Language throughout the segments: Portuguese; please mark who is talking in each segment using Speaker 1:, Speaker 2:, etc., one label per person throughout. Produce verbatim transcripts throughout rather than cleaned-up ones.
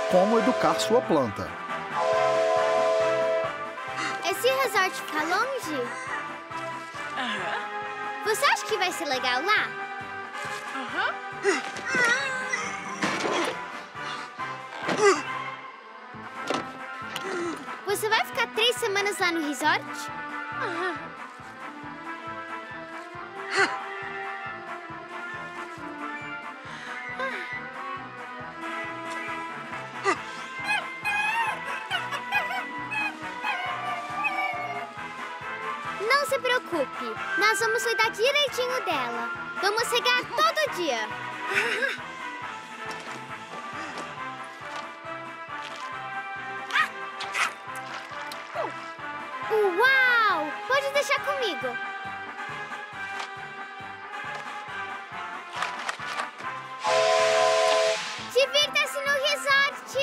Speaker 1: como educar sua planta.
Speaker 2: Esse resort fica longe?
Speaker 3: Aham.
Speaker 2: Você acha que vai ser legal lá?
Speaker 3: Aham.
Speaker 2: Você vai ficar três semanas lá no resort?
Speaker 3: Aham.
Speaker 2: Não se preocupe, nós vamos cuidar direitinho dela. Vamos regar todo dia. Uau! Pode deixar comigo. Divirta-se no resort!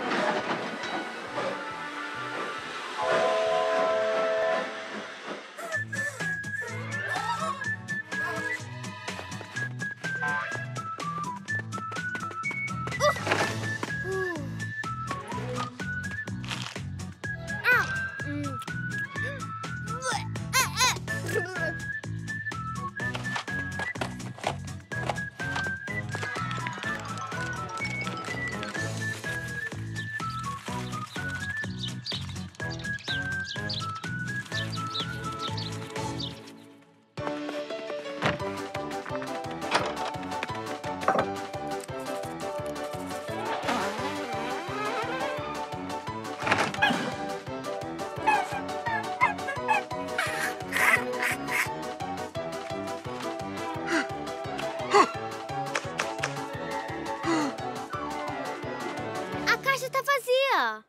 Speaker 2: A caixa tá vazia.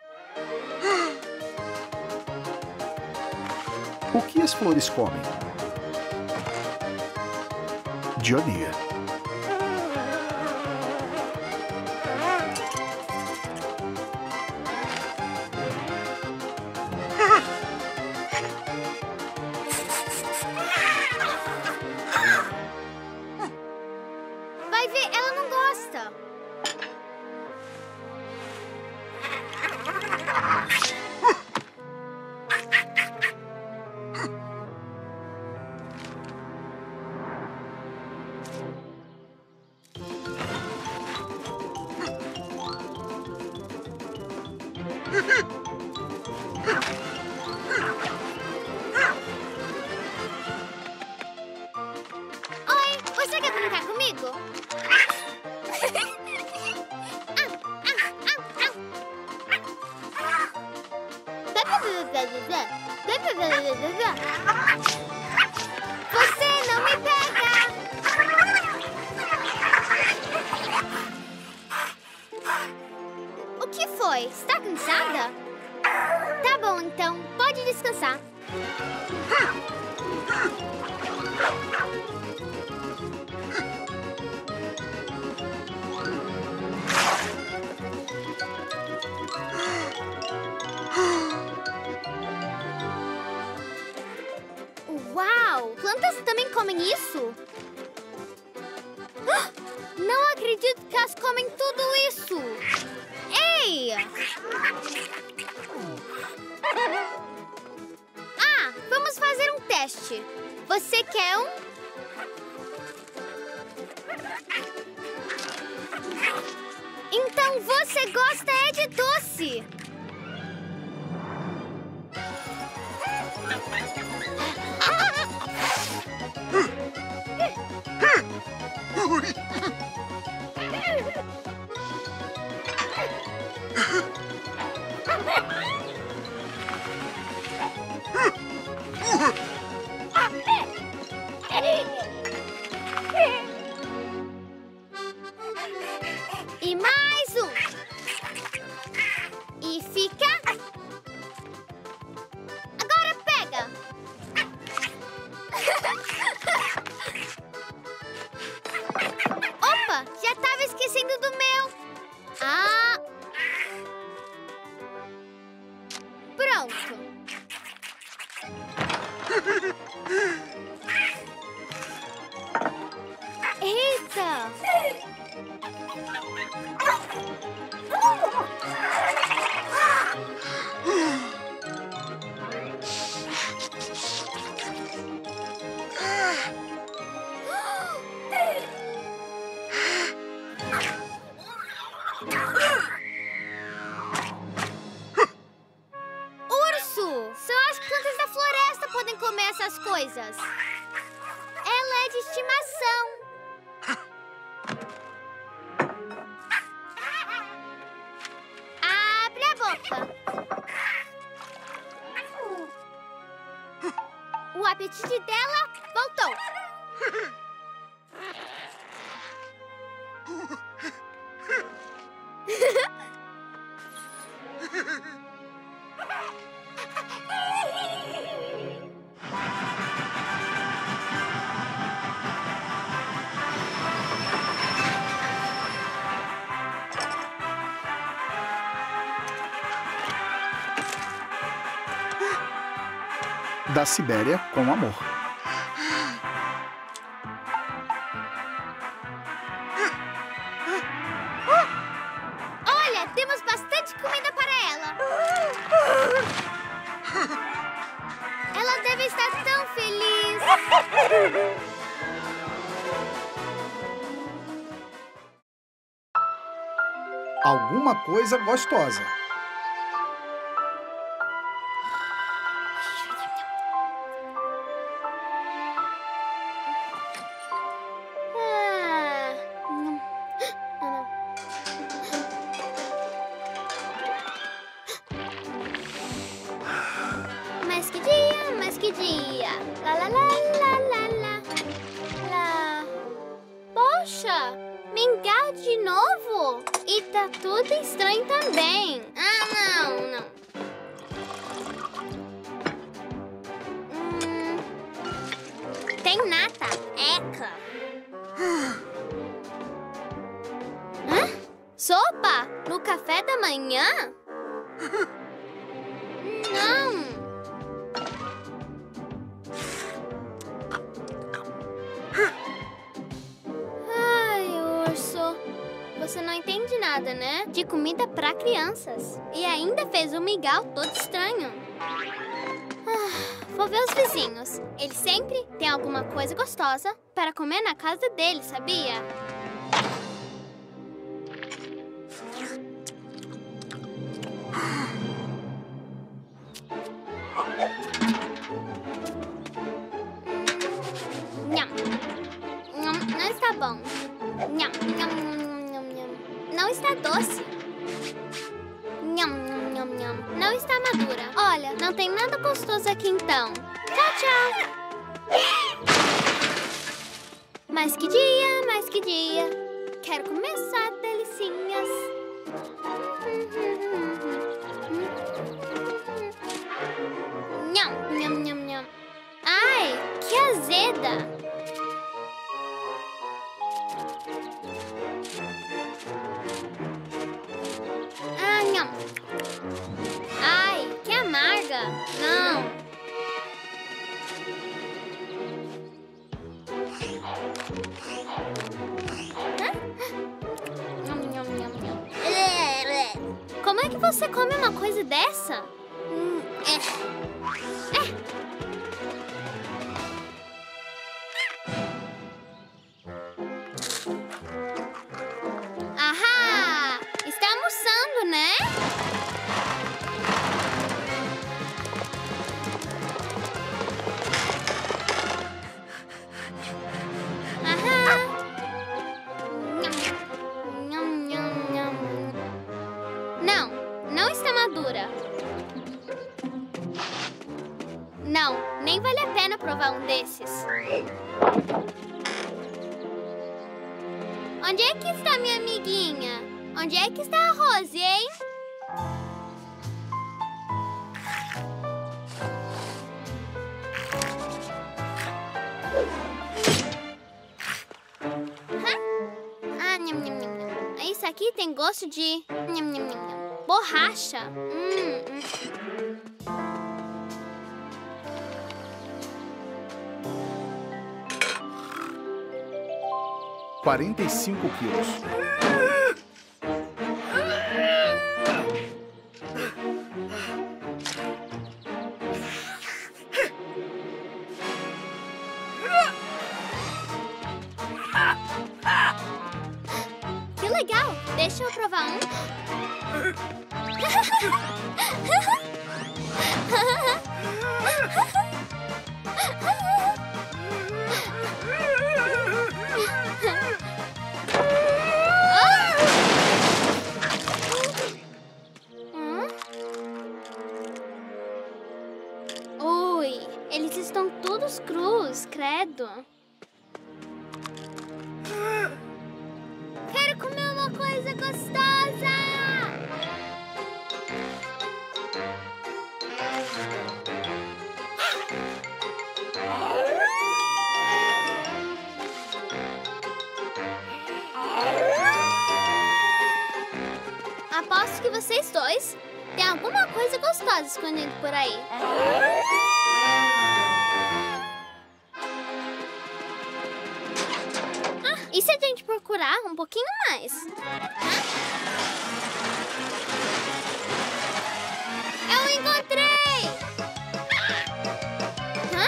Speaker 1: O que as flores comem? Dia a dia.
Speaker 2: Vai ver, ela não gosta. Oi, você quer brincar comigo? Você não me pega! O que foi? Está cansada? Tá bom, então. Pode descansar. Uau! Plantas também comem isso? Ah, não acredito que elas comem tudo isso! Ei! Ah, vamos fazer um teste. Você quer um? Então você gosta é de doce! E mais um. E fica. Agora pega. Opa, já estava esquecendo do meu. Ah. Pronto. Eita! sopa. O apetite dela voltou.
Speaker 1: Da Sibéria com amor.
Speaker 2: Olha, temos bastante comida para ela. Ela deve estar tão feliz.
Speaker 1: Alguma coisa gostosa.
Speaker 2: Ah, hum. Ah, não. Mas que dia, mas que dia. Lá, lá, lá, lá, lá, lá. Lá. Poxa, mingau de novo. E tá tudo estranho também. Ah, não, não. Hum, tem nata. Eca. Hã? Sopa? No café da manhã? Não. Ai, urso. Você não entende nada, né? De comida pra crianças. E ainda fez um mingau todo estranho. Ah, vou ver os vizinhos. Eles sempre têm alguma coisa gostosa para comer na casa deles, sabia? Nham. Nham, não está bom. Nham, nham, nham, nham, nham. Não está doce. Nham, nham, nham, nham. Não está madura. Olha, não tem nada gostoso aqui então. Tchau, tchau. Mas que dia, mas que dia. Quero começar delicinhas. Nham, nham, nham, nham. Ai, que azeda. Ah, nham. Ai, que amarga. Não. Hã? Nham, nham, nham, nham. Como é que você come uma coisa dessa? Hum, é. É. Ahá! Está almoçando, né? Ahá! Nham, nham, nham. Não, não está madura. Não, nem vale a pena provar um desses. Onde é que está minha amiguinha? Onde é que está a Rose, hein? Hã? Ah, nham, nham, nham, nham. Isso aqui tem gosto de nham, nham, nham, nham. Borracha. Hum, hum.
Speaker 1: quarenta e cinco quilos.
Speaker 2: Que legal! Deixa eu provar um. Hum? Aposto que vocês dois têm alguma coisa gostosa escondendo por aí. Ah, e se a gente procurar um pouquinho mais? Hã? Eu encontrei! Hã?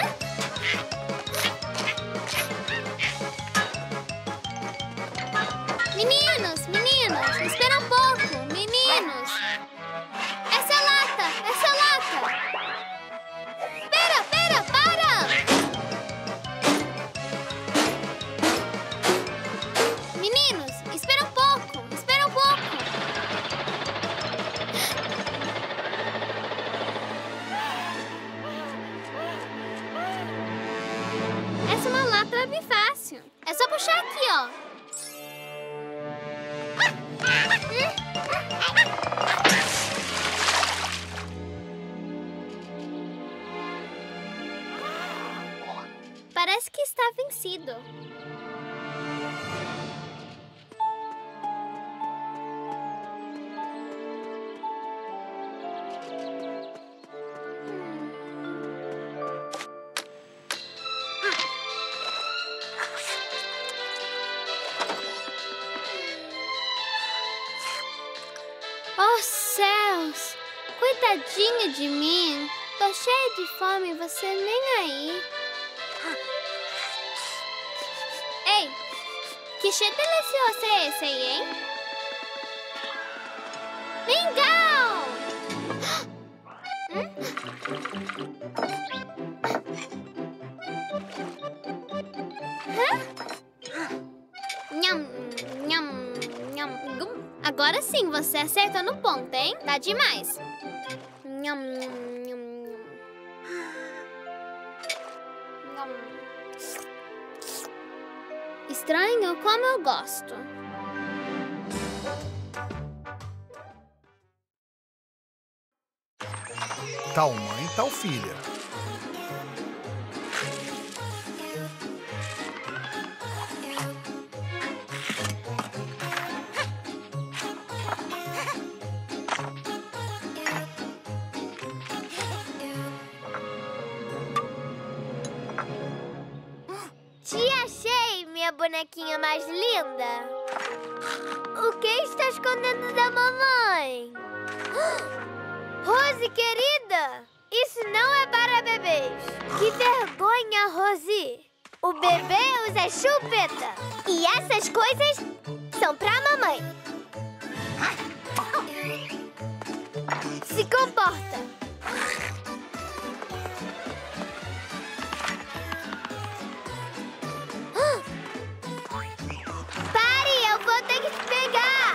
Speaker 2: Meninos, meninos, espera um pouco, meninos. Essa é a lata, essa é a lata. Pera, pera, para! Meninos, espera um pouco, espera um pouco. Essa é uma lata bem fácil. É só puxar aqui, ó. Parece que está vencido. Oh, céus! Coitadinha de mim! Tô cheia de fome e você nem aí. Ei! Que cheiro delicioso é esse aí, hein? Mingau! Hum? Hã? Nham, nham, nham, gum. Agora sim, você acertou no ponto, hein? Tá demais. Nham, nham, nham. Nham. Estranho como eu gosto.
Speaker 1: Tal mãe, tal filha.
Speaker 4: Te achei, minha bonequinha mais linda. O que está escondendo da mamãe? Rose, querida, isso não é para bebês. Que vergonha, Rose. O bebê usa chupeta. E essas coisas são pra mamãe. Se comporta. Pare, eu vou ter que te pegar.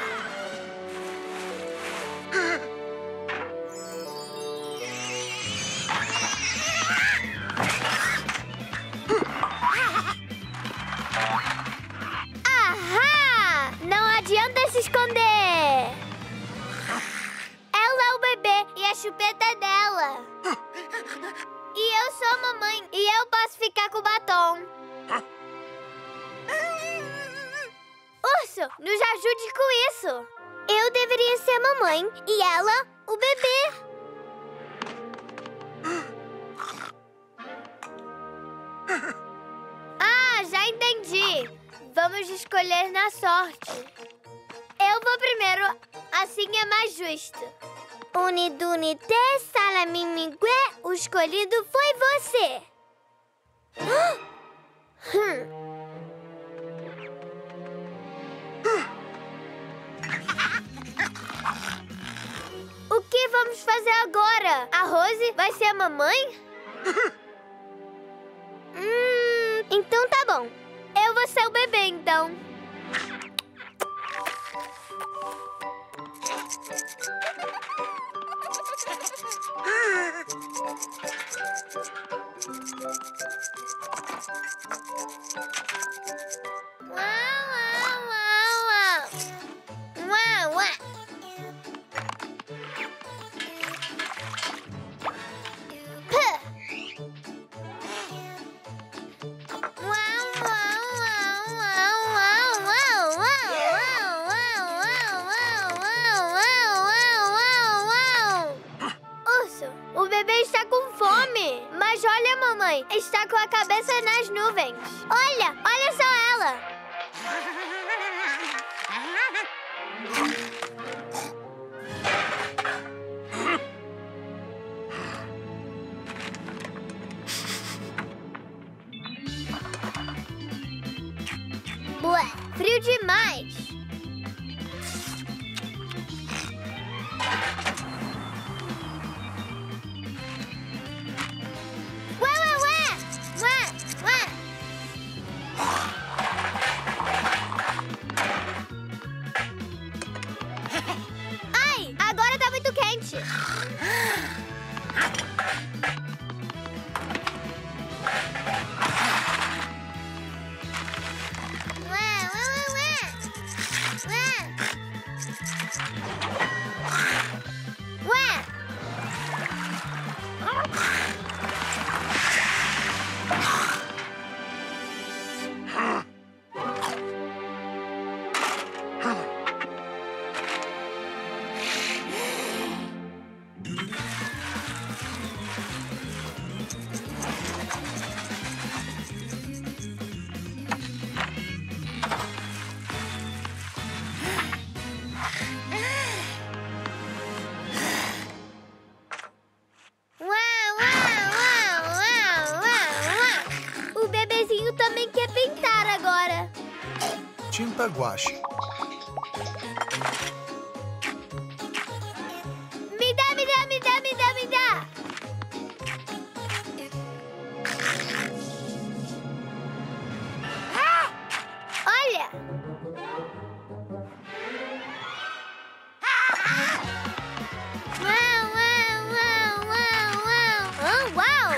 Speaker 4: Ahá! Não adianta se esconder. Ela é o bebê e a chupeta é dela. E eu sou a mamãe e eu posso ficar com o batom. Urso, nos ajude com isso. Eu deveria ser a mamãe e ela o bebê. Ah, já entendi. Vamos escolher na sorte. Eu vou primeiro, assim é mais justo. Unidunité, salamimigue, o escolhido foi você. Hum. O que vamos fazer agora? A Rose vai ser a mamãe? hum, então tá bom. Eu vou ser o bebê, então. Uau, uau, uau, uau. Uau, uau. Puh. Uau, uau, uau, uau, uau, uau, uau, uau, uau, uau, uau, uau, uau. mamãe está com a cabeça nas nuvens. Olha, olha só ela. Ué, frio demais. Ué, ué, ué! Ué, ué! Ai, agora tá muito quente. Também quer pintar agora.
Speaker 1: Tinta guache.
Speaker 4: Me dá, me dá, me dá, me dá, me dá. Ah! Olha. Uau, uau, uau, uau, uau. Oh, uau.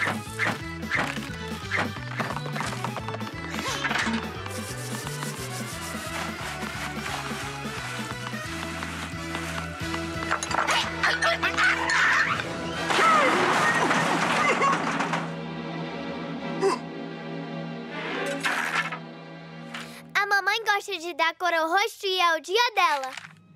Speaker 4: A mamãe gosta de dar cor ao rosto e é o dia dela.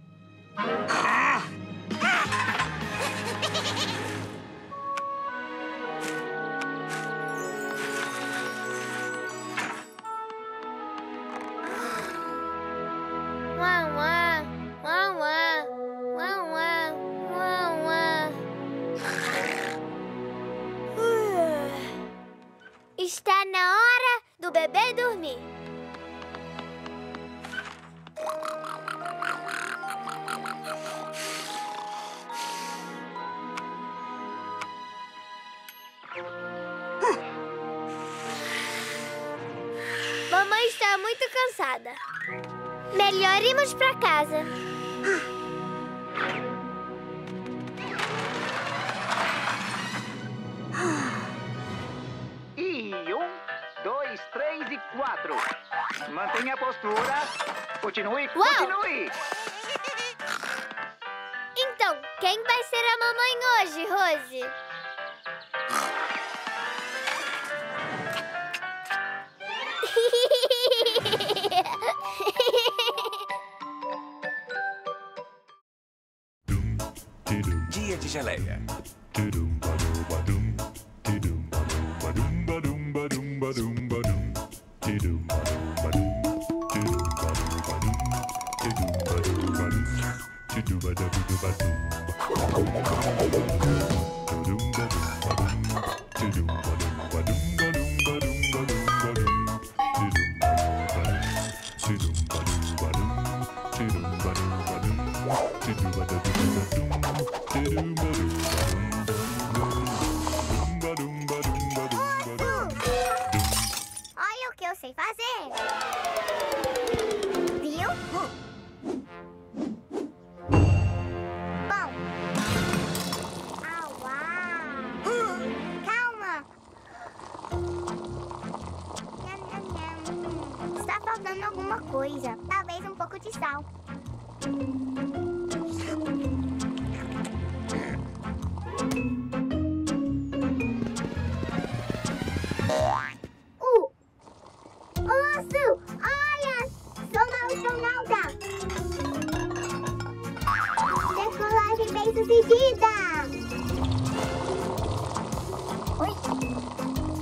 Speaker 4: Uau, uau, uau, uau, uau, uau, uau, uau. Está na hora do bebê dormir. Mamãe está muito cansada. Melhor irmos para casa.
Speaker 5: E um, dois, três e quatro. Mantenha a postura. Continue,
Speaker 4: Uau!
Speaker 5: continue.
Speaker 4: Então, quem vai ser a mamãe hoje, Rose?
Speaker 6: Dia de geleia.
Speaker 4: Olha o que eu sei fazer. Viu? Bom. Ah, uau. Calma. Nham, nham, nham. Está faltando alguma coisa. Talvez um pouco de sal. Uh! Osso! Olha! Sou uma astronauta! Decolagem bem sucedida! Oi!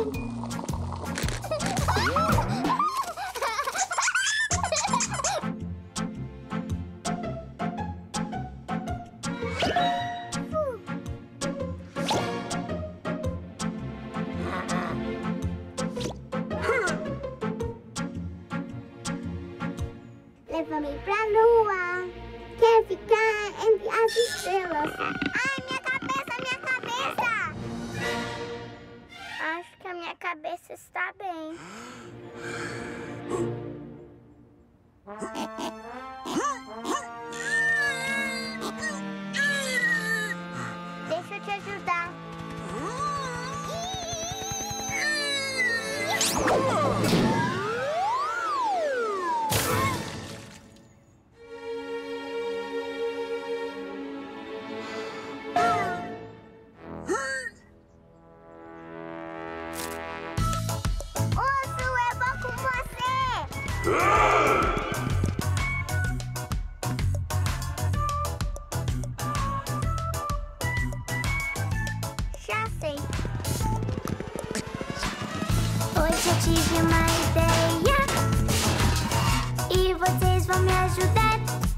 Speaker 4: Leva-me pra lua, quero ficar entre as estrelas. Ai, minha cabeça, minha cabeça! Acho que a minha cabeça está bem. Deixa eu te ajudar. Já sei. Hoje eu tive uma ideia e vocês vão me ajudar.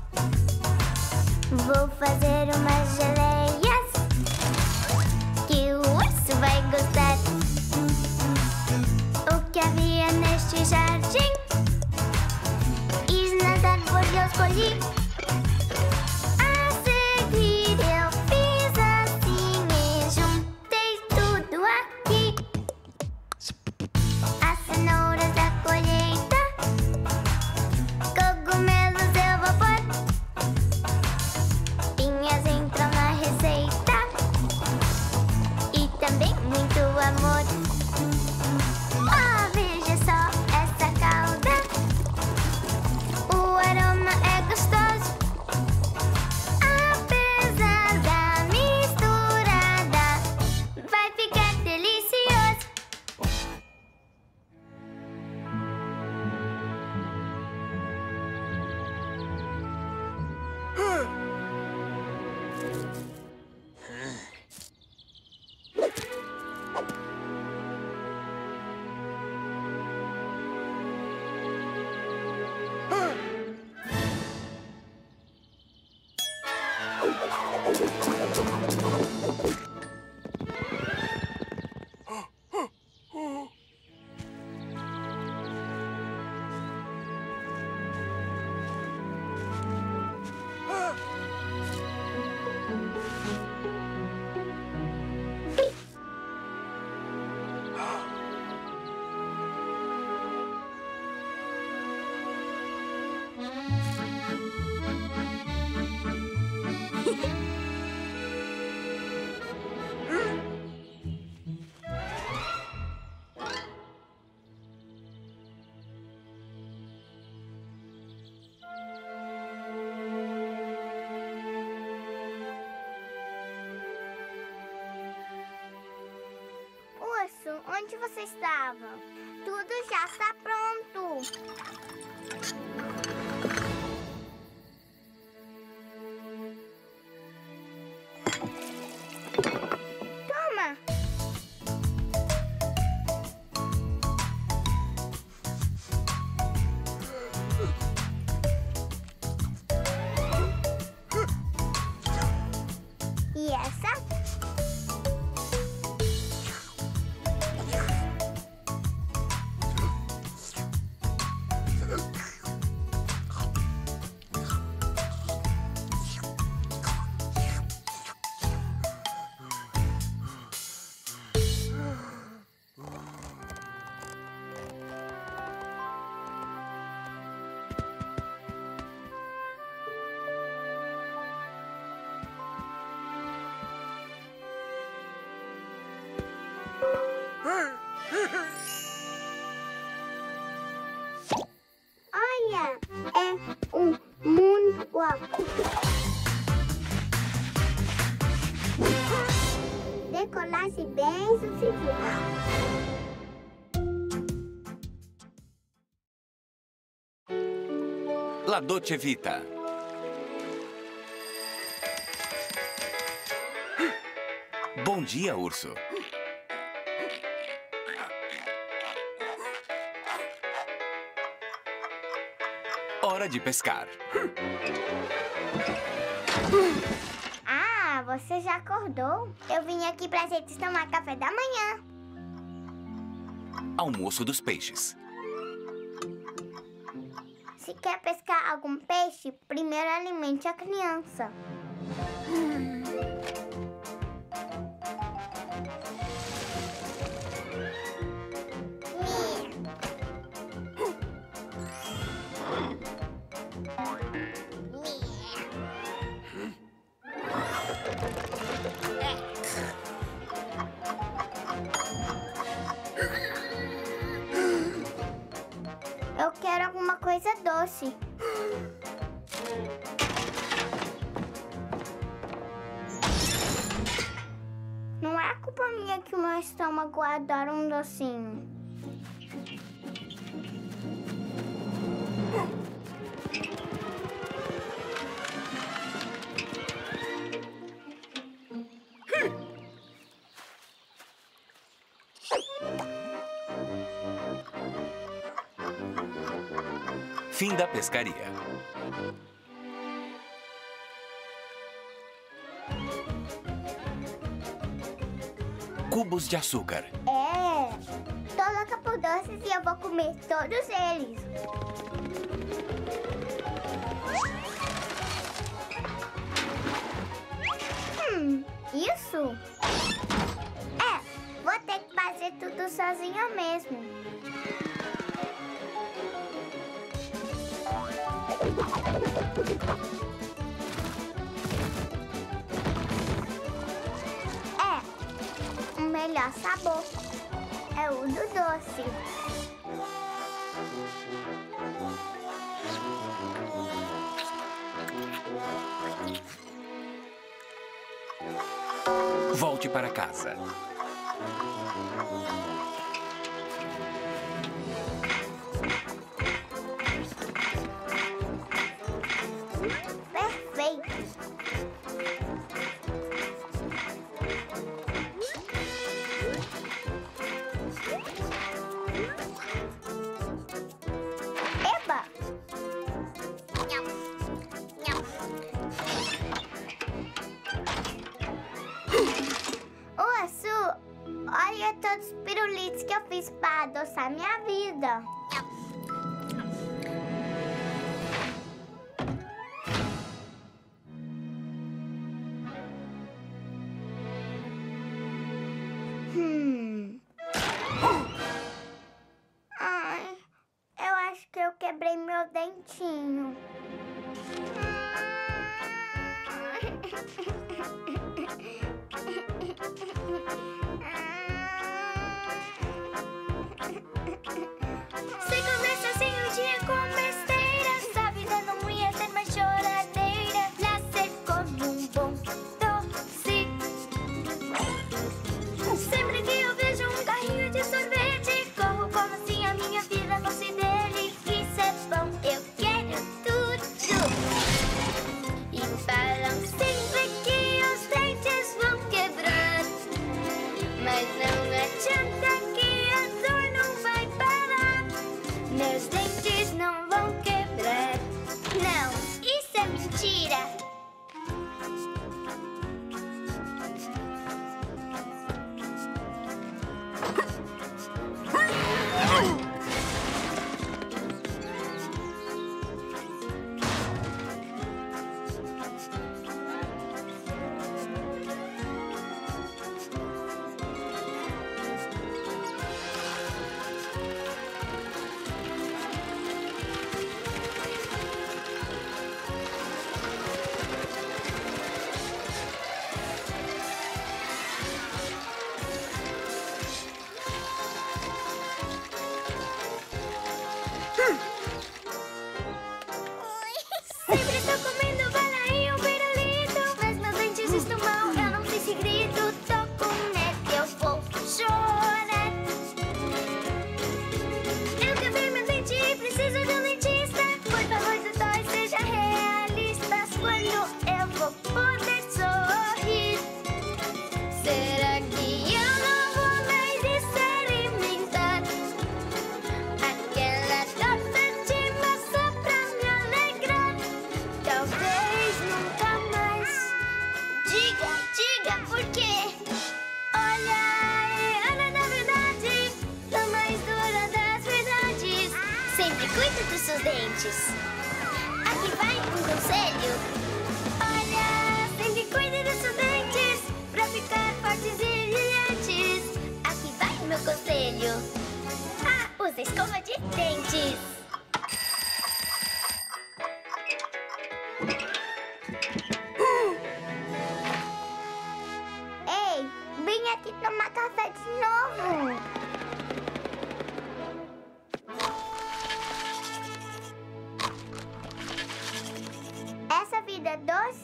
Speaker 4: Vou fazer umas geleias que o urso vai gostar. O que havia neste jardim e nas árvores eu escolhi. A seguir eu fiz assim e juntei tudo aqui. As cenouras da colheita, cogumelos eu vou pôr. Pinhas entram na receita e também muito amor. Oh, veja só essa calda, o aroma é gostoso. Apesar da misturada, vai ficar delicioso. Urso, onde você estava? Tudo já está pronto. Toma. E essa? Olha, é um mundo guapo. Decolar-se bem sucedido.
Speaker 6: La Dolce Vita. Bom dia, urso. Hora de pescar.
Speaker 4: Ah, você já acordou? Eu vim aqui pra gente tomar café da manhã.
Speaker 6: Almoço dos peixes.
Speaker 4: Se quer pescar algum peixe, primeiro alimente a criança. Eu quero alguma coisa doce. Não é culpa minha que o meu estômago adora um docinho.
Speaker 6: Fim da pescaria. Cubos de açúcar.
Speaker 4: É, tô louca por doces e eu vou comer todos eles. Hum, isso? É, vou ter que fazer tudo sozinha mesmo. É, o melhor sabor é o do doce.
Speaker 6: Volte para casa.
Speaker 4: Perfeito. Eba! Ô, Açu, olha todos os pirulitos que eu fiz para adoçar minha vida. Hum. Ai, eu acho que eu quebrei meu dentinho.
Speaker 2: Se começa assim o dia com besteiras, a vida não ia ser mais choradeira. Nascer como um bom doce. Sempre que eu vejo um carrinho de sorvete, corro como se a minha vida fosse dele. Isso é bom, eu quero tudo.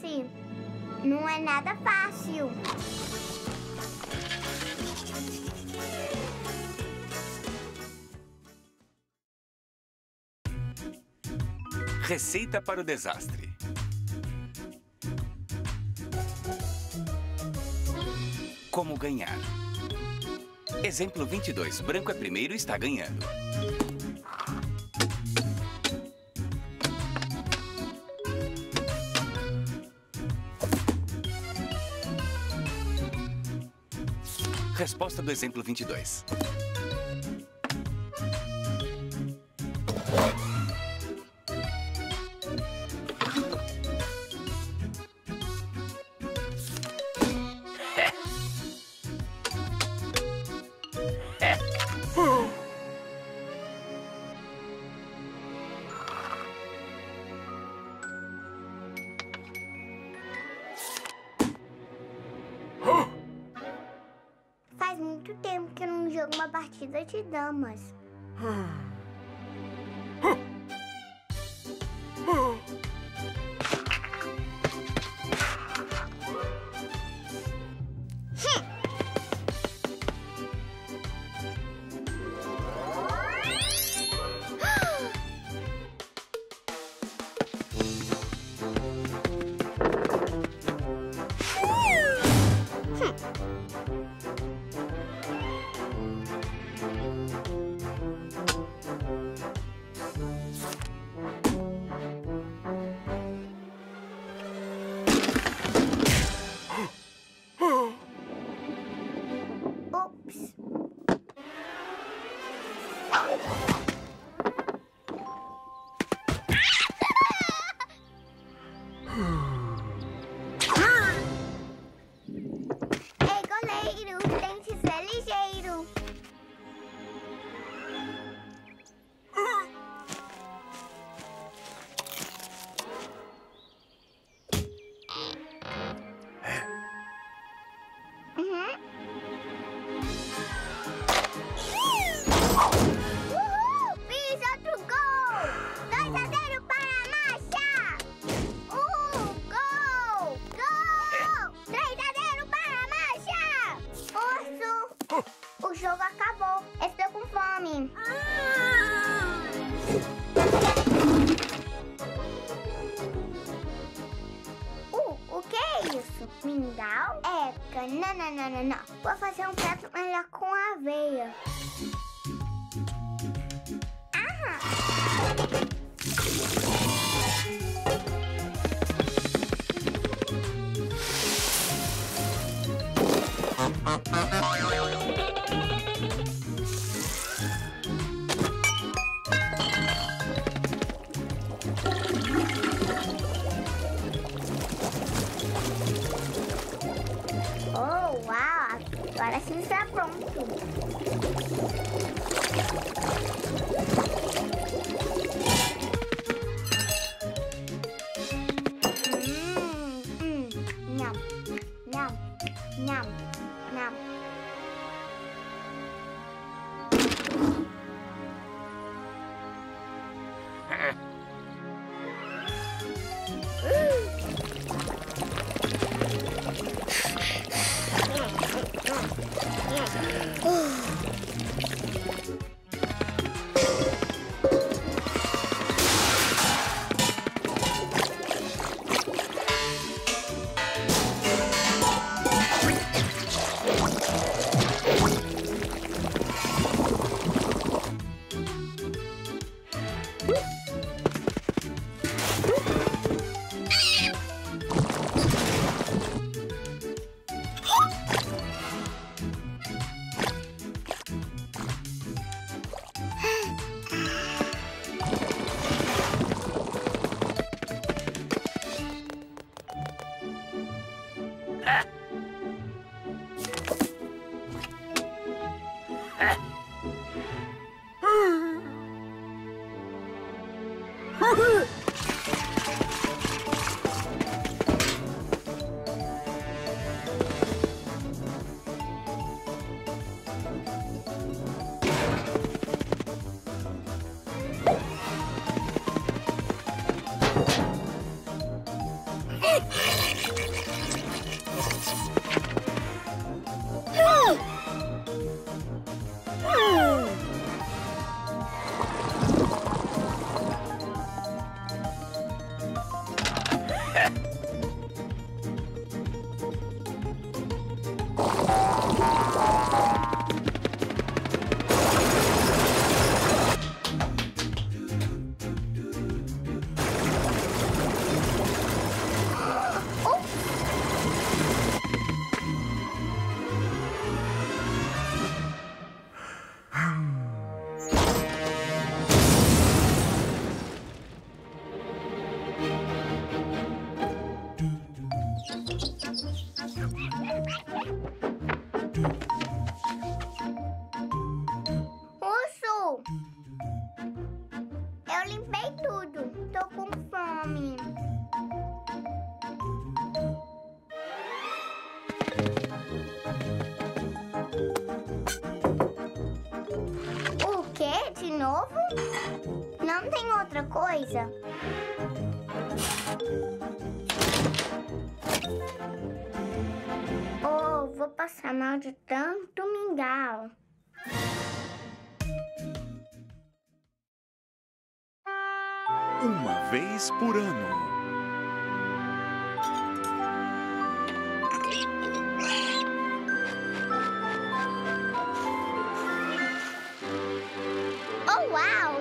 Speaker 4: parece. Não é nada fácil.
Speaker 6: Receita para o desastre. Como ganhar? Exemplo vinte e dois. Branco é primeiro e está ganhando. Resposta do exemplo vinte e dois.
Speaker 4: Faz muito tempo que eu não jogo uma partida de damas. Ops. Ei, goleiro, tem que ser ligeiro. Uhum. Uhul! Fiz outro gol! dois a zero para a marcha! Uhul! Gol! Gol! três a zero para a marcha! Urso! O jogo acabou. Estou com fome. Uh, o que é isso? Mingau? Eca, não, não, não, não, não. Vou fazer um prato melhor com aveia. Aham. Oh, uau! Agora sim está pronto. Hum, hum, nham, nham, nham, nham. novo? Não tem outra coisa? Oh, vou passar mal de tanto mingau.
Speaker 7: Uma vez por ano.
Speaker 4: Oh, uau!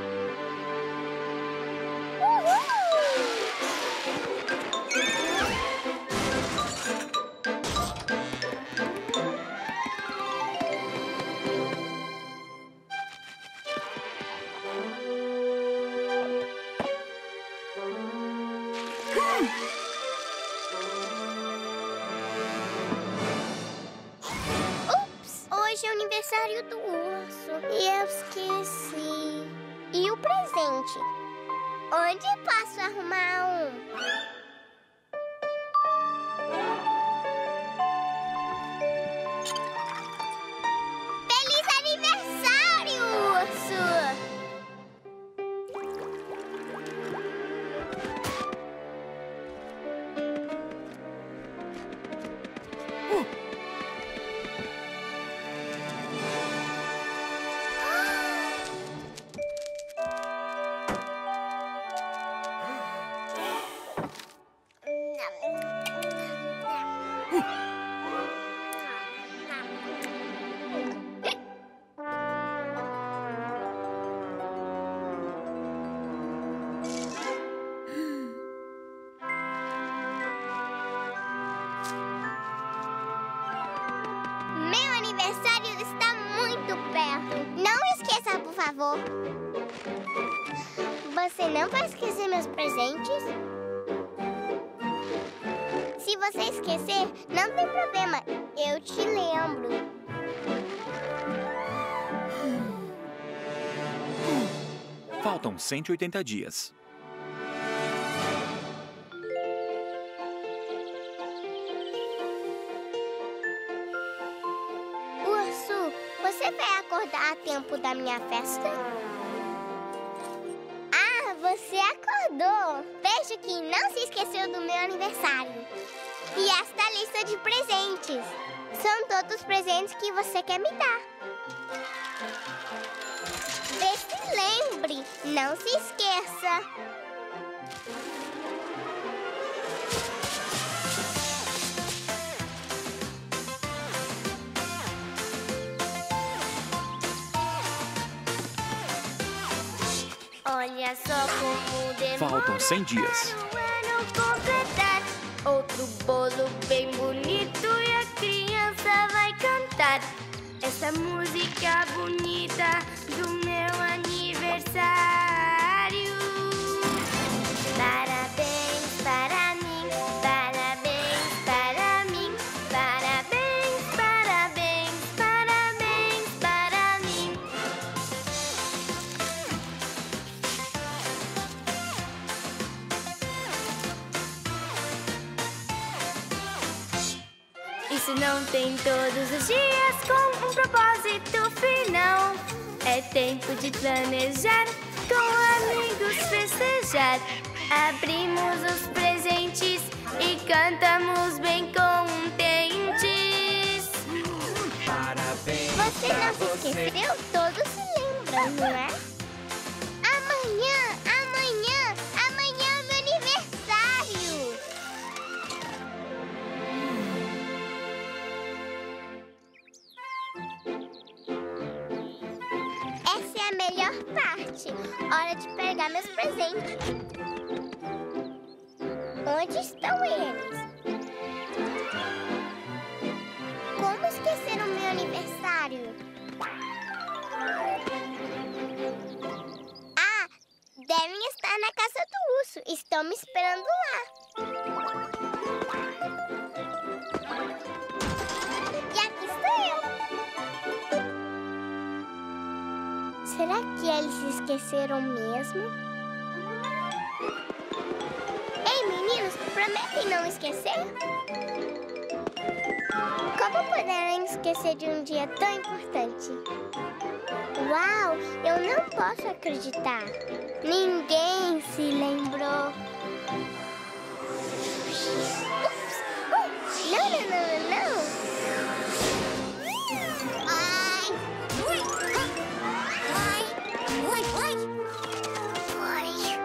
Speaker 4: Ups! Hoje é o aniversário do urso e eu esqueci. E o presente? Onde posso arrumar um? Feliz aniversário, urso! Meu aniversário está muito perto. Não esqueça, por favor. Você não vai esquecer meus presentes? Se você esquecer, não tem problema. Eu te lembro.
Speaker 7: Faltam cento e oitenta dias.
Speaker 4: Urso, você vai acordar a tempo da minha festa? Ah, você acordou. Vejo que não se esqueceu do meu aniversário. E esta lista de presentes. São todos os presentes que você quer me dar. Vê se lembre. Não se esqueça. Olha só como demora.
Speaker 7: Faltam cem dias.
Speaker 4: Para o ano completar. Outro bolo bem bonito e a criança vai cantar essa música bonita do meu aniversário. Parabéns para mim, parabéns para mim, parabéns, parabéns, parabéns para mim. Isso não tem todos os dias com um propósito final. É tempo de planejar, com amigos festejar. Abrimos os presentes e cantamos bem contentes.
Speaker 6: Parabéns.
Speaker 4: Você não se esqueceu? Todos se lembram, não é? Amanhã, amanhã, amanhã é meu aniversário. Essa é a melhor parte. Hora de pegar meus presentes. Onde estão eles? Como esquecer o meu aniversário? Ah, devem estar na casa do urso. Estão me esperando lá. E aqui estou eu. Será que eles se esqueceram mesmo? Ei, meninos, prometem não esquecer? Como poderem esquecer de um dia tão importante? Uau, eu não posso acreditar. Ninguém se lembrou. Ups. Uh, não, não, não, não. Ai. Ui. Ai. Ui, ui. Ai.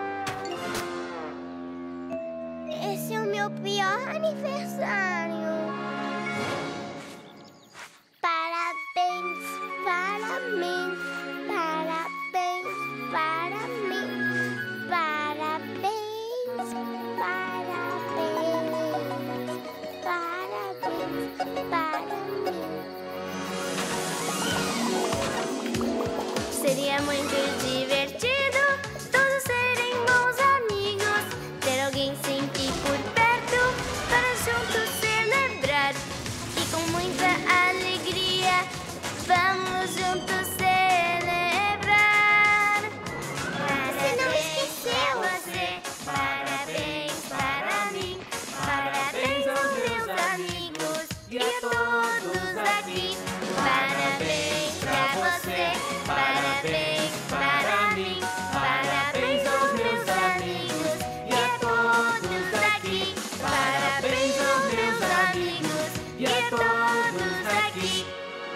Speaker 4: Esse é o meu pior aniversário. Parabéns para mim, parabéns para mim, parabéns, parabéns, parabéns para mim. Seria muito divertido todos serem bons amigos, ter alguém sempre por perto para juntos celebrar. E com muita alegria vamos juntos celebrar. Você não esqueceu você. Parabéns para mim, parabéns aos meus amigos e a todos aqui. Parabéns pra você, parabéns para mim, parabéns aos meus amigos e a todos aqui. Parabéns aos meus amigos e a todos aqui.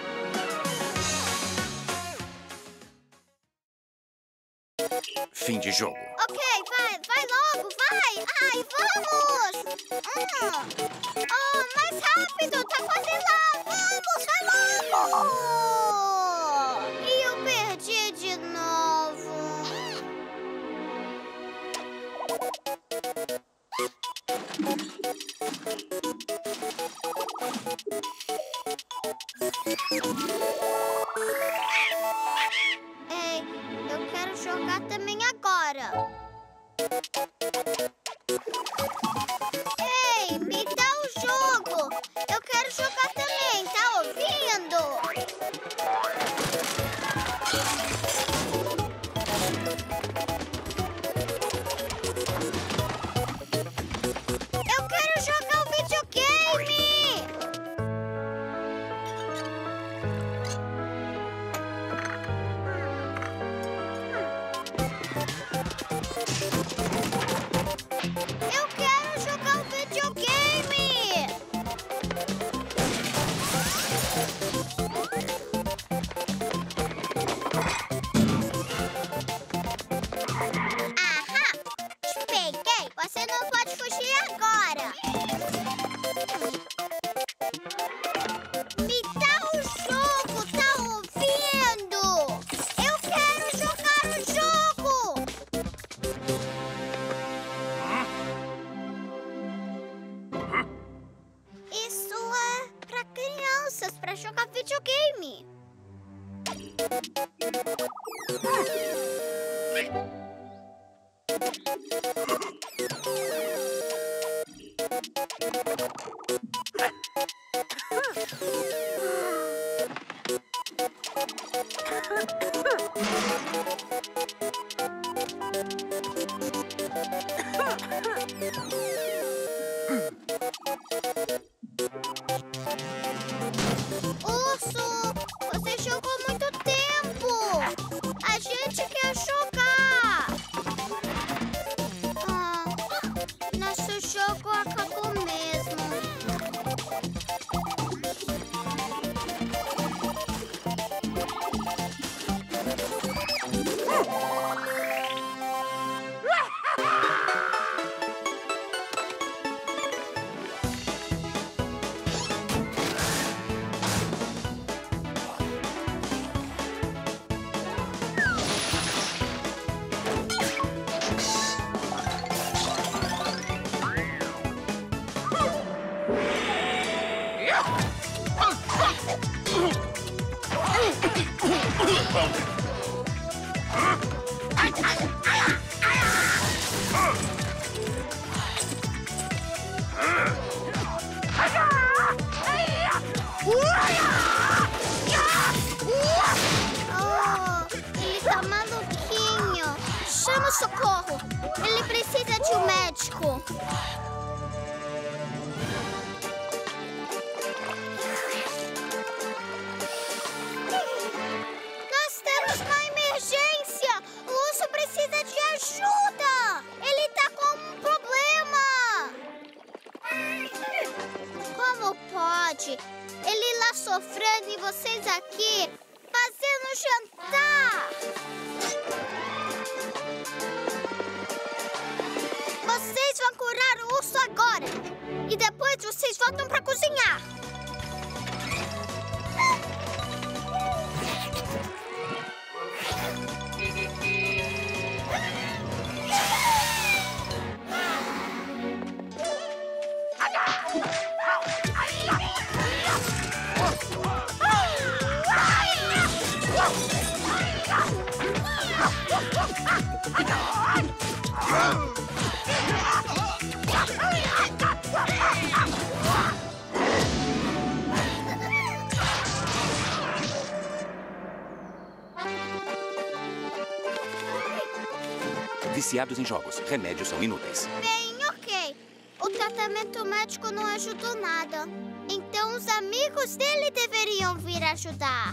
Speaker 6: Fim de jogo.
Speaker 4: Ok, vai, vai logo, vai! Ai, vamos! Hum. Oh, mais rápido, tá quase lá! Vamos, vai logo! E eu perdi de novo. Ei, eu quero jogar também agora. Ei, me dá o jogo. Eu quero jogar também, tá ouvindo? Eu quero jogar o videogame. Eu quero jogar o videogame! Ahá! Te peguei! Você não pode fugir agora! Me dá o jogo, tá ouvindo? Eu quero jogar o jogo! Isso é pra crianças, pra jogar videogame. Urso, você jogou muito tempo. A gente quer jogar. Ah, nosso jogo acabou mesmo. Oh, ele tá maluquinho. Chama o socorro. Ele precisa de um médico. Nós temos pode. Ele lá sofrendo e vocês aqui fazendo jantar. Vocês vão curar o urso agora. E depois vocês voltam pra cozinhar.
Speaker 6: Viciados em jogos, remédios são inúteis.
Speaker 4: Bem, ok. O tratamento médico não ajudou nada. Então os amigos dele deveriam vir ajudar.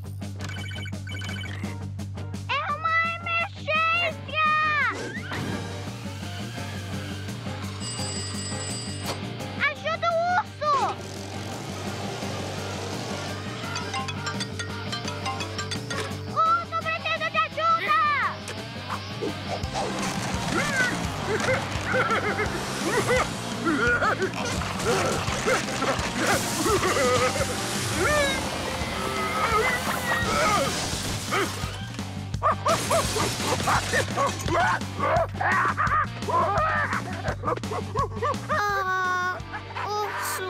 Speaker 4: É uma emergência! Ajuda o urso! O urso precisa de ajuda! Ah, urso,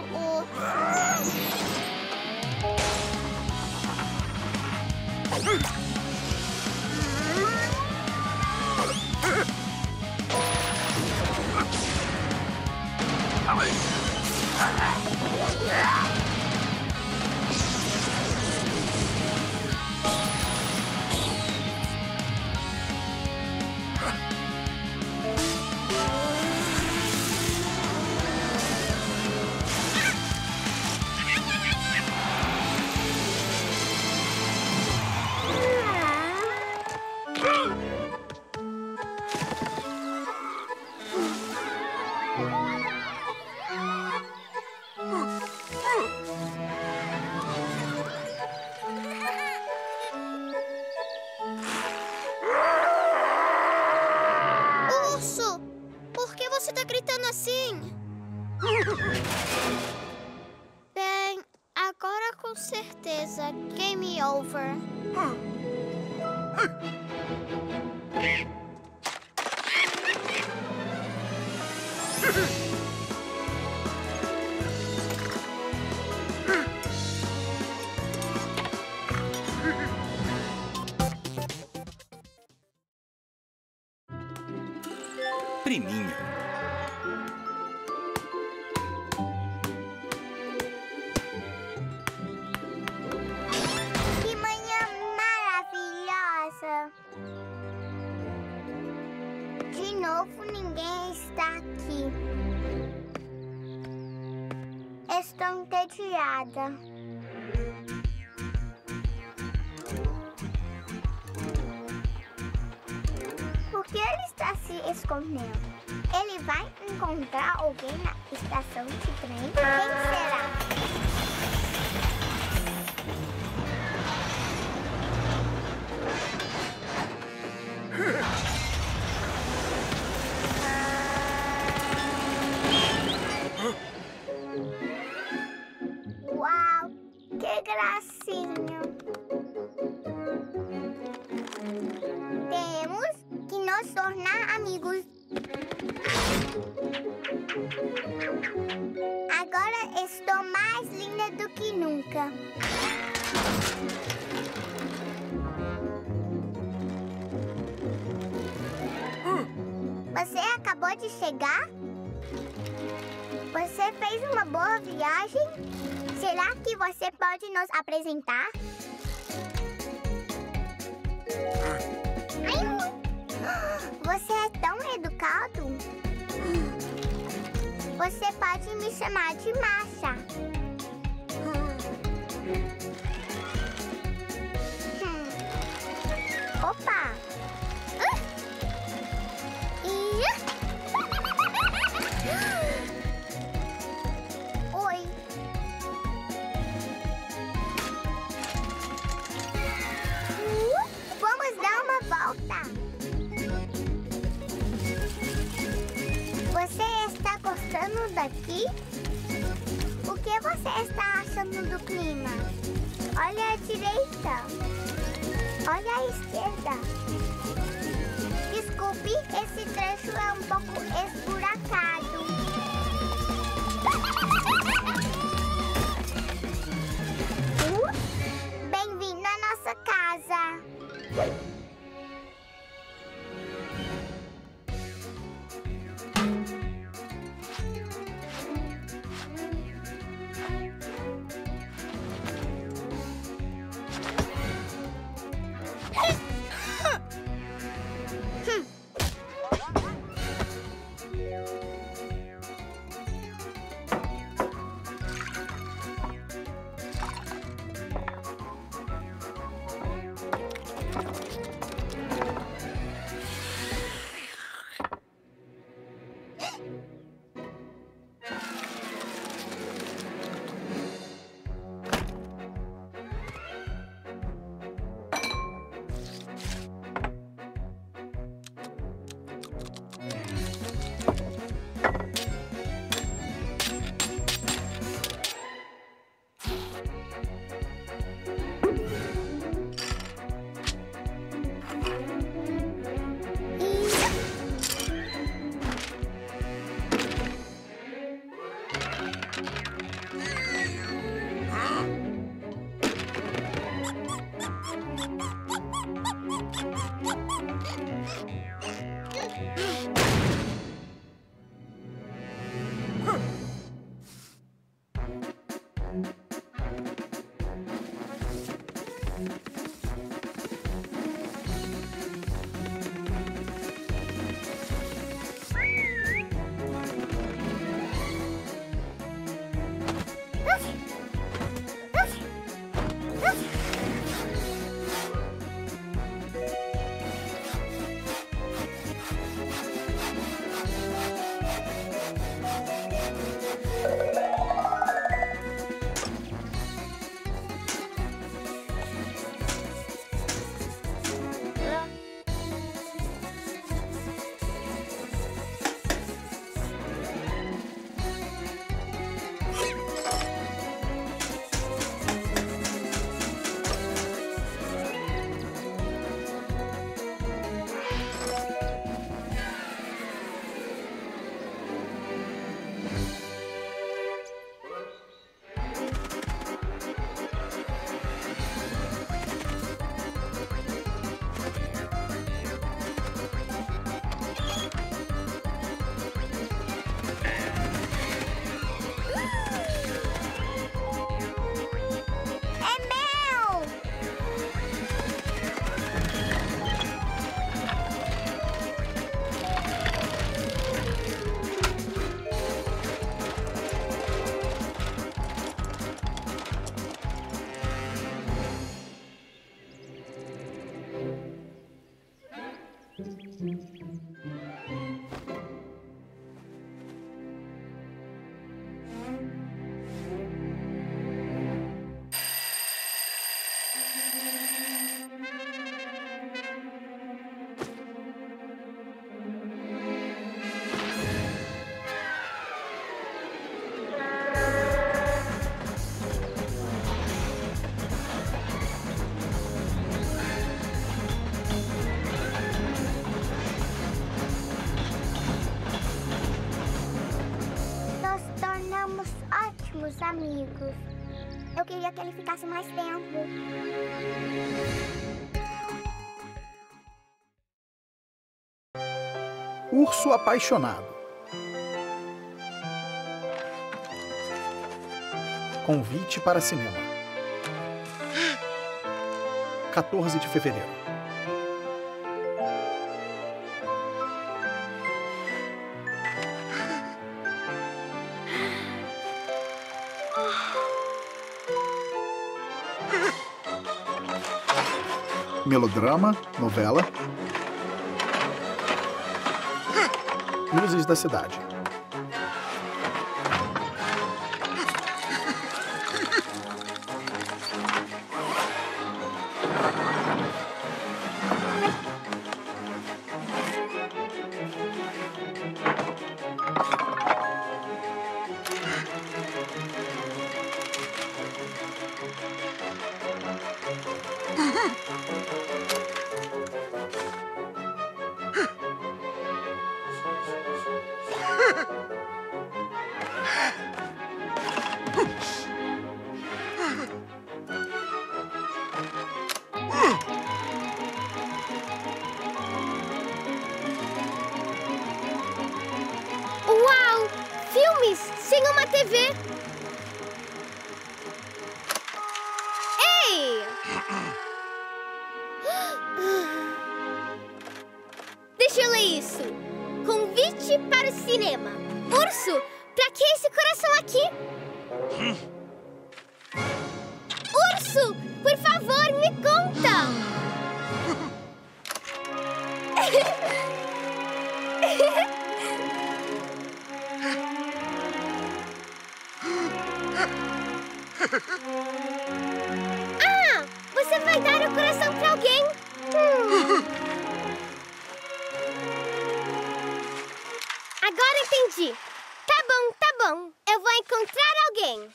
Speaker 4: Urso, por que você tá gritando assim? Bem, agora com certeza, game over.
Speaker 6: Priminho.
Speaker 4: Que manhã maravilhosa! De novo, ninguém está aqui. Estou entediada. Por que ele está se escondendo? Ele vai encontrar alguém na estação de trem? Quem será? Uau, que gracinha! Temos que nos tornar amigos. Agora estou mais linda do que nunca. Você acabou de chegar? Você fez uma boa viagem? Será que você pode nos apresentar? Você é tão educado. Você pode me chamar de Masha. Hum. Opa! Uh. E... Oi. aqui? O que você está achando do clima? Olha à direita. Olha à esquerda. Desculpe, esse trecho é um pouco esburacado. Uh, bem-vindo à nossa casa. Amigos. Eu queria que ele ficasse mais tempo.
Speaker 1: Urso apaixonado. Convite para cinema. quatorze de fevereiro. Melodrama, novela. Luzes da cidade.
Speaker 4: ver. Ei! Deixa eu ler isso. Convite para o cinema. Urso, pra que esse coração aqui? Urso, por favor, me conta. Ah, você vai dar o coração pra alguém? Hum. Agora entendi. Tá bom, tá bom. Eu vou encontrar alguém.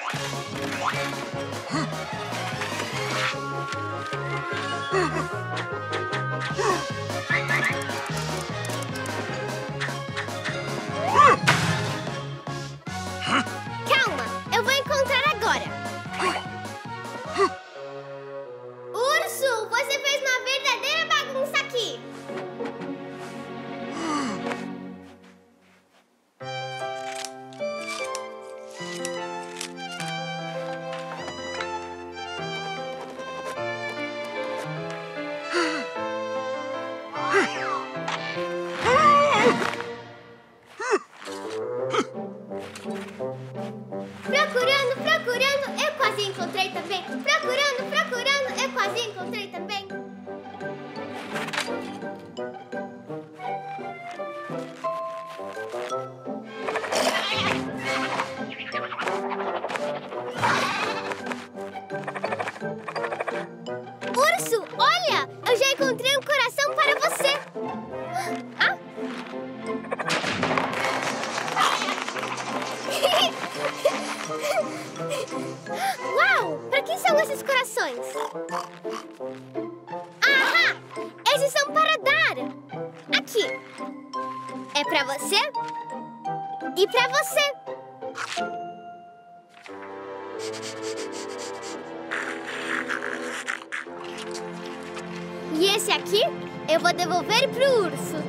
Speaker 4: Calma, eu vou encontrar agora. Urso, você fez uma verdadeira bagunça aqui. Procurando, procurando, eu quase encontrei também. Procurando, procurando, eu quase encontrei também. Urso, olha! Eu já encontrei um coração para você. Ah? Uau! Para quem são esses corações? Ahá! Esses são para dar! Aqui! É para você e para você! E esse aqui eu vou devolver pro urso.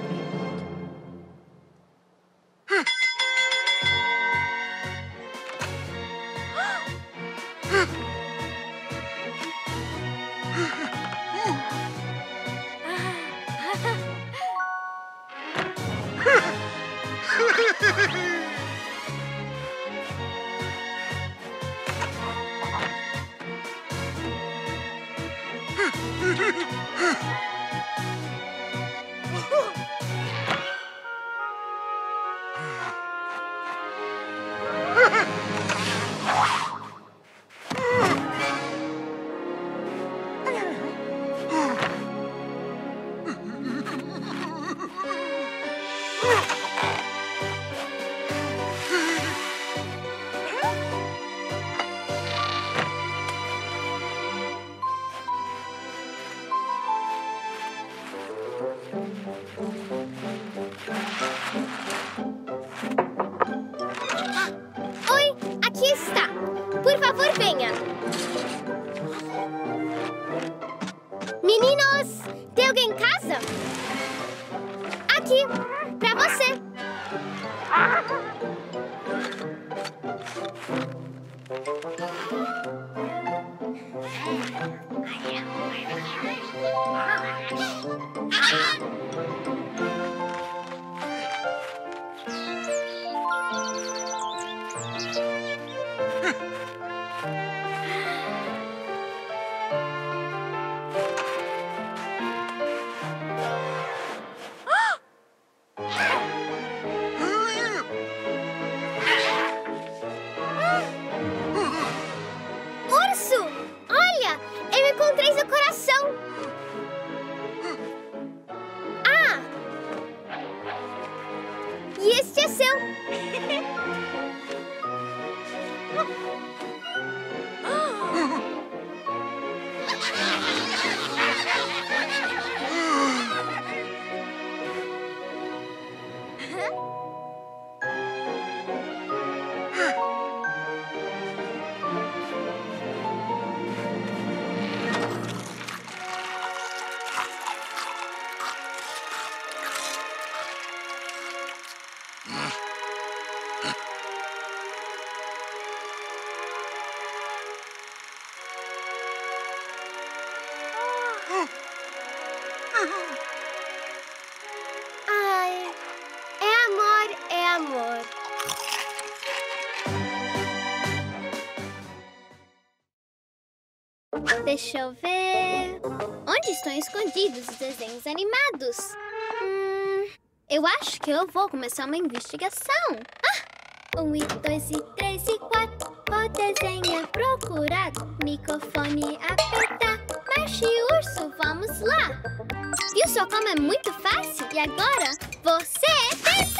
Speaker 4: Oi, aqui está. Por favor, venha. Meninos, tem alguém em casa? Aqui, pra você. Urso, olha, eu encontrei seu coração. Ah! E este é seu.
Speaker 2: Deixa eu ver... Onde estão escondidos os desenhos animados? Hum, eu acho que eu vou começar uma investigação. Ah! Um, e dois, e três, e quatro. O desenho é procurado. Microfone apertar. Marcha e urso, vamos lá. Viu só como é muito fácil? E agora, você tem